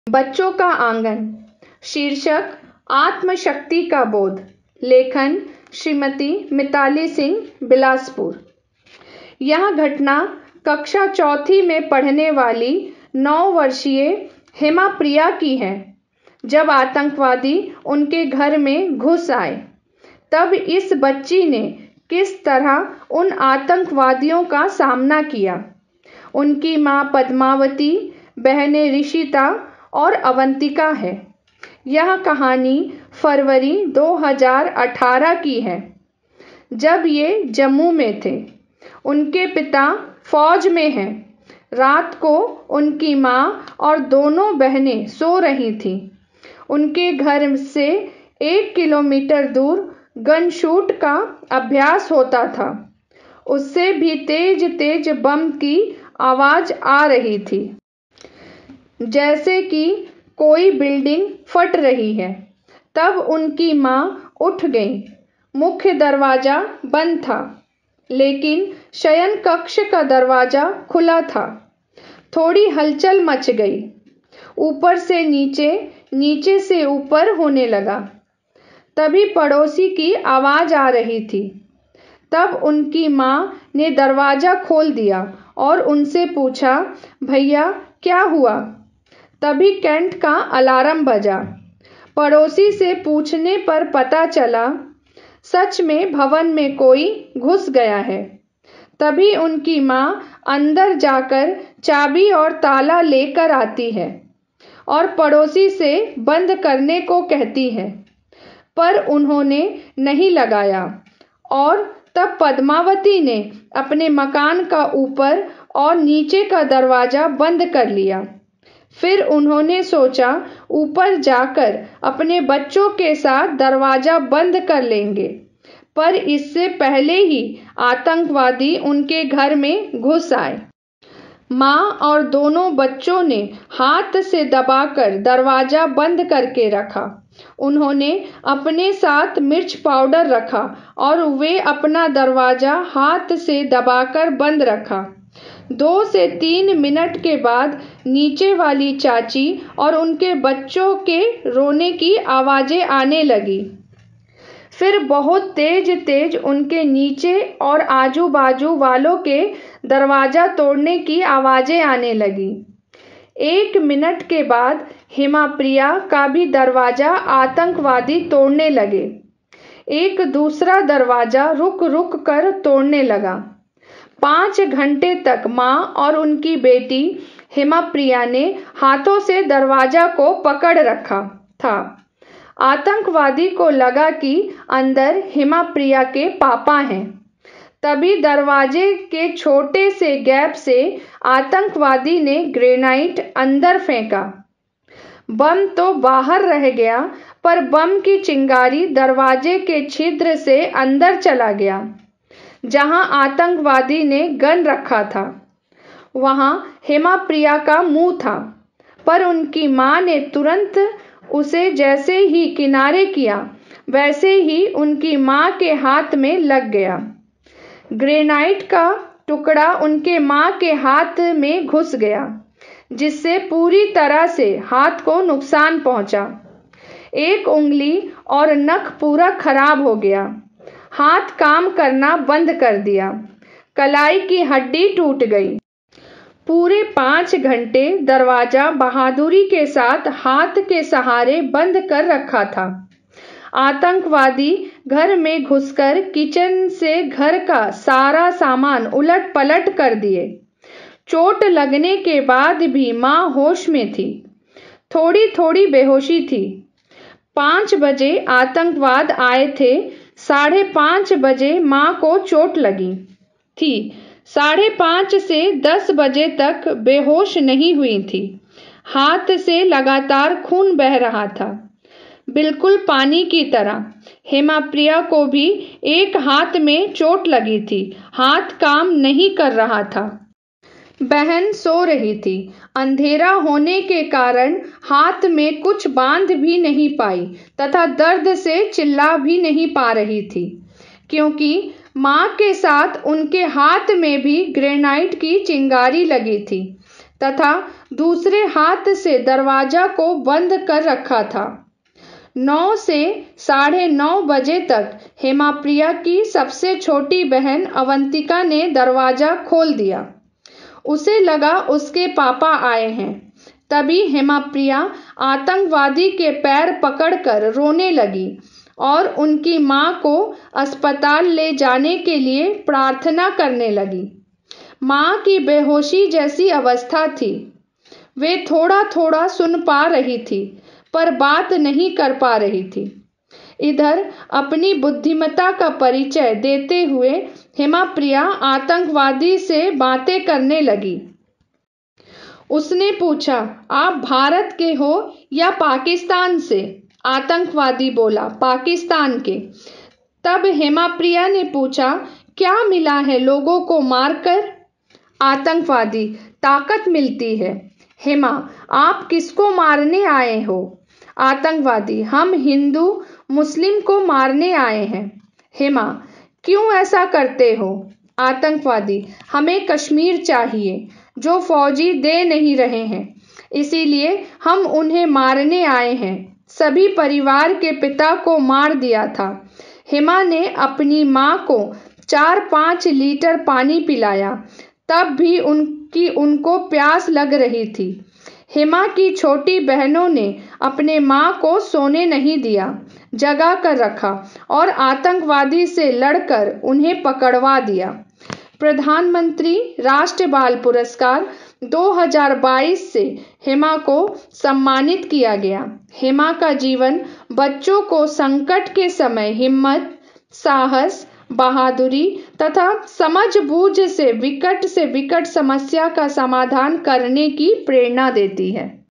बच्चों का आंगन। शीर्षक आत्मशक्ति का बोध। लेखन श्रीमती मिताली सिंह, बिलासपुर। यह घटना कक्षा चौथी में पढ़ने वाली 9 वर्षीय हेमा प्रिया की है। जब आतंकवादी उनके घर में घुस आए, तब इस बच्ची ने किस तरह उन आतंकवादियों का सामना किया। उनकी मां पद्मावती, बहनें ऋषिता और अवंतिका है। यह कहानी फरवरी 2018 की है, जब ये जम्मू में थे। उनके पिता फौज में हैं। रात को उनकी मां और दोनों बहनें सो रही थीं। उनके घर से 1 किलोमीटर दूर गन शूट का अभ्यास होता था। उससे भी तेज तेज बम की आवाज आ रही थी, जैसे कि कोई बिल्डिंग फट रही है। तब उनकी मां उठ गई। मुख्य दरवाजा बंद था, लेकिन शयन कक्ष का दरवाजा खुला था। थोड़ी हलचल मच गई। ऊपर से नीचे, नीचे से ऊपर होने लगा। तभी पड़ोसी की आवाज आ रही थी। तब उनकी मां ने दरवाजा खोल दिया और उनसे पूछा, भैया क्या हुआ? तभी कैंट का अलार्म बजा। पड़ोसी से पूछने पर पता चला, सच में भवन में कोई घुस गया है। तभी उनकी मां अंदर जाकर चाबी और ताला लेकर आती है और पड़ोसी से बंद करने को कहती है, पर उन्होंने नहीं लगाया। और तब पद्मावती ने अपने मकान का ऊपर और नीचे का दरवाजा बंद कर लिया। फिर उन्होंने सोचा, ऊपर जाकर अपने बच्चों के साथ दरवाजा बंद कर लेंगे, पर इससे पहले ही आतंकवादी उनके घर में घुस आए। मां और दोनों बच्चों ने हाथ से दबाकर दरवाजा बंद करके रखा। उन्होंने अपने साथ मिर्च पाउडर रखा और वे अपना दरवाजा हाथ से दबाकर बंद रखा। 2 से 3 मिनट के बाद नीचे वाली चाची और उनके बच्चों के रोने की आवाजें आने लगी। फिर बहुत तेज तेज उनके नीचे और आजू बाजू वालों के दरवाजा तोड़ने की आवाजें आने लगी। 1 मिनट के बाद हेमा प्रिया का भी दरवाजा आतंकवादी तोड़ने लगे। एक दूसरा दरवाजा रुक रुक कर तोड़ने लगा। 5 घंटे तक मां और उनकी बेटी हेमा प्रिया ने हाथों से दरवाजा को पकड़ रखा था। आतंकवादी को लगा कि अंदर हेमा प्रिया के पापा हैं। तभी दरवाजे के छोटे से गैप से आतंकवादी ने ग्रेनाइट अंदर फेंका। बम तो बाहर रह गया, पर बम की चिंगारी दरवाजे के छिद्र से अंदर चला गया। जहां आतंकवादी ने गन रखा था, वहां हेमा प्रिया का मुंह था, पर उनकी मां ने तुरंत उसे जैसे ही किनारे किया, वैसे ही उनकी मां के हाथ में लग गया। ग्रेनाइट का टुकड़ा उनके मां के हाथ में घुस गया, जिससे पूरी तरह से हाथ को नुकसान पहुंचा। एक उंगली और नख पूरा खराब हो गया। हाथ काम करना बंद कर दिया। कलाई की हड्डी टूट गई। पूरे 5 घंटे दरवाजा बहादुरी के साथ हाथ के सहारे बंद कर रखा था। आतंकवादी घर में घुसकर किचन से घर का सारा सामान उलट पलट कर दिए। चोट लगने के बाद भी मां होश में थी। थोड़ी थोड़ी बेहोशी थी। 5 बजे आतंकवाद आए थे। 5:30 बजे मां को चोट लगी थी। 5:30 से 10 बजे तक बेहोश नहीं हुई थी। हाथ से लगातार खून बह रहा था, बिल्कुल पानी की तरह। हेमा प्रिया को भी एक हाथ में चोट लगी थी। हाथ काम नहीं कर रहा था। बहन सो रही थी। अंधेरा होने के कारण हाथ में कुछ बांध भी नहीं पाई तथा दर्द से चिल्ला भी नहीं पा रही थी, क्योंकि मां के साथ उनके हाथ में भी ग्रेनाइट की चिंगारी लगी थी। तथा दूसरे हाथ से दरवाजा को बंद कर रखा था। 9 से 9:30 बजे तक हेमाप्रिया की सबसे छोटी बहन अवंतिका ने दरवाजा खोल दिया। उसे लगा उसके पापा आए हैं। तभी हेमाप्रिया आतंकवादी के पैर पकड़कर रोने लगी और उनकी मां को अस्पताल ले जाने के लिए प्रार्थना करने लगी। मां की बेहोशी जैसी अवस्था थी। वे थोड़ा-थोड़ा सुन पा रही थी, पर बात नहीं कर पा रही थी। इधर अपनी बुद्धिमत्ता का परिचय देते हुए हेमाप्रिया आतंकवादी से बातें करने लगी। उसने पूछा, आप भारत के हो या पाकिस्तान से? आतंकवादी बोला, पाकिस्तान के। तब हेमाप्रिया ने पूछा, क्या मिला है लोगों को मारकर? आतंकवादी, ताकत मिलती है। हेमा, आप किसको मारने आए हो? आतंकवादी, हम हिंदू मुस्लिम को मारने आए हैं। हेमा, क्यों ऐसा करते हो? आतंकवादी, हमें कश्मीर चाहिए जो फौजी दे नहीं रहे हैं, इसीलिए हम उन्हें मारने आए हैं। सभी परिवार के पिता को मार दिया था। हेमा ने अपनी मां को 4-5 लीटर पानी पिलाया, तब भी उनको प्यास लग रही थी। हेमा की छोटी बहनों ने अपने मां को सोने नहीं दिया, जगा कर रखा और आतंकवादी से लड़कर उन्हें पकड़वा दिया। प्रधानमंत्री राष्ट्रीय बाल पुरस्कार 2022 से हेमा को सम्मानित किया गया। हेमा का जीवन बच्चों को संकट के समय हिम्मत, साहस, बहादुरी तथा समझबूझ से विकट समस्या का समाधान करने की प्रेरणा देती है।